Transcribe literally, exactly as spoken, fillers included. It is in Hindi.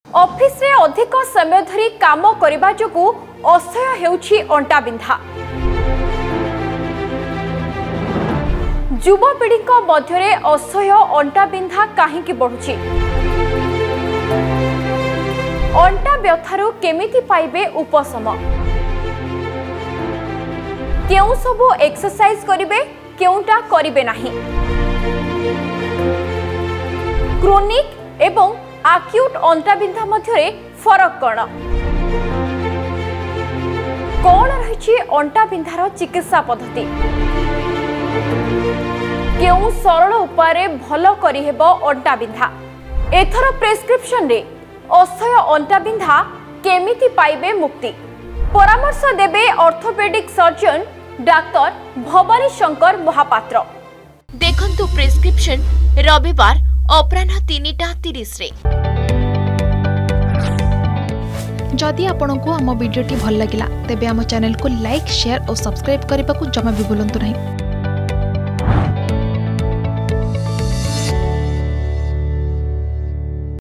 ऑफिस रे अधिक समय धरी काम करबा जोगु असह्य हेउछि अंटा बिंधा। युवपीढ़ी मध्य असह्य अंटा बिंधा कहीं बढ़ुछि? अंटा व्यथारु केमिति पाइबे उपशम? केउ सबु एक्सरसाइज करिवे, केउटा करिवे नाही? क्रोनिक एवं आक्यूट अंटा बिंधा मध्य फरक कौन? कौन रही अंटा बिंधार चिकित्सा पद्धति? केउ सरल उपाय भल करिहेब अंटा बिंधा? एथर प्रेस्क्रिप्शन रे असह्य अंटा बिंधा केमिति पाइबे मुक्ति? परामर्श देबे orthopaedic surgeon doctor Bhabani Shankar Mahapatra. देखंतु प्रेस्क्रिप्शन रविवार अपराह्न तीनिटा तीस रे। जदि आपंक आम भिडी भल लगा तेब आम चैनल को लाइक शेयर और सब्सक्राइब करने को जमा भी भूलु नहीं।